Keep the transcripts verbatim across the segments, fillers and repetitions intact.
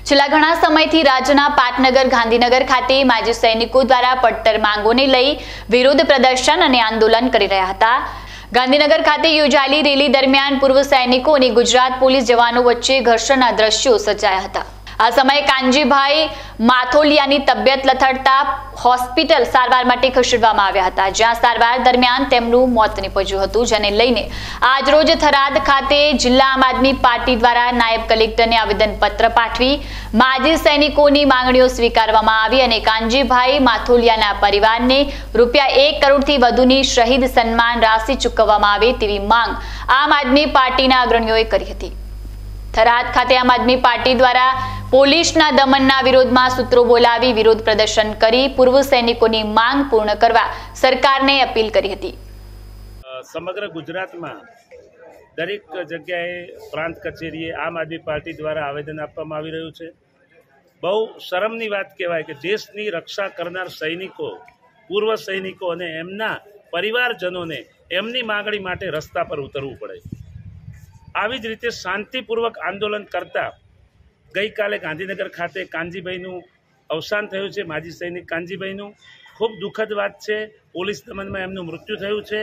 છેલ્લા ઘણા સમયથી રાજ્યના પાટનગર ગાંધીનગર ખાતે માજી સૈનિકો દ્વારા પડતર માંગોને લઈ વિરોધ પ્રદર્શન અને આંદોલન કરી રહ્યા હતા। ગાંધીનગર ખાતે યોજાયેલી રેલી દરમિયાન પૂર્વ સૈનિકો અને ગુજરાત પોલીસ જવાનો વચ્ચે ઘર્ષણના દ્રશ્યો સર્જાયા હતા। આ સમયે કાનજીભાઈ માથોલિયાની તબિયત લથડતા હોસ્પિટલ સારવાર માટે ખસેડવામાં આવ્યા હતા, જ્યાં સારવાર દરમિયાન તેમનું મોત નીપજ્યું હતું, જેને લઈને આજરોજ થરાદ ખાતે જિલ્લા આમ આદમી પાર્ટી દ્વારા નાયબ કલેક્ટરને આવેદનપત્ર પાઠવી માજી સૈનિકોની માંગણીઓ સ્વીકારવામાં આવી અને કાનજીભાઈ માથોલિયાના પરિવારને રૂપિયા એક કરોડથી વધુની શહીદ સન્માન રાશિ ચૂકવવામાં આવે તેવી માંગ આમ આદમી પાર્ટીના અગ્રણીઓએ કરી હતી। થરાદ ખાતે આમ આદમી પાર્ટી દ્વારા પોલીસના દમનના વિરોધમાં સૂત્રો બોલાવી વિરોધ પ્રદર્શન કરી પૂર્વ સૈનિકોની માંગ પૂર્ણ કરવા સરકારને અપીલ કરી હતી। સમગ્ર ગુજરાતમાં દરેક જગ્યાએ પ્રાંત કચેરીએ આમ આદમી પાર્ટી દ્વારા આવેદન આપવામાં આવી રહ્યું છે। બહુ શરમની વાત કહેવાય કે દેશની રક્ષા કરનાર સૈનિકો, પૂર્વ સૈનિકો અને એમના પરિવારજનોને એમની માંગણી માટે રસ્તા પર ઉતરવું પડે। આવી જ રીતે શાંતિપૂર્વક આંદોલન કરતા ગઈકાલે ગાંધીનગર ખાતે કાનજીભાઈનું અવસાન થયું છે। માજી સૈનિક કાનજીભાઈનું ખૂબ દુઃખદ વાત છે। પોલીસ દમનમાં એમનું મૃત્યુ થયું છે।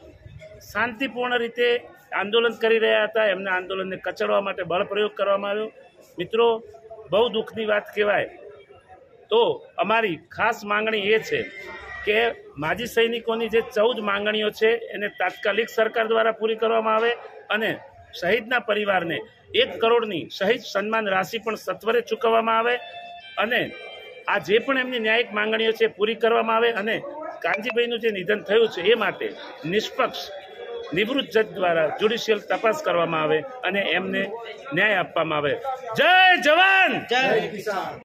શાંતિપૂર્ણ રીતે આંદોલન કરી રહ્યા હતા, એમના આંદોલનને કચડવા માટે બળ પ્રયોગ કરવામાં આવ્યો। મિત્રો, બહુ દુઃખની વાત કહેવાય। તો અમારી ખાસ માંગણી એ છે કે માજી સૈનિકોની જે ચૌદ માંગણીઓ છે એને તાત્કાલિક સરકાર દ્વારા પૂરી કરવામાં આવે અને શહીદના પરિવારને એક કરોડની શહીદ સન્માન રાશિ પણ સત્વરે ચૂકવવામાં આવે અને આ જે પણ એમની ન્યાયિક માંગણીઓ છે પૂરી કરવામાં આવે અને કાનજીભાઈનું જે નિધન થયું છે એ માટે નિષ્પક્ષ નિવૃત્ત જજ દ્વારા જ્યુડિશિયલ તપાસ કરવામાં આવે અને એમને ન્યાય આપવામાં આવે। જય જવાન, જય કિસાન।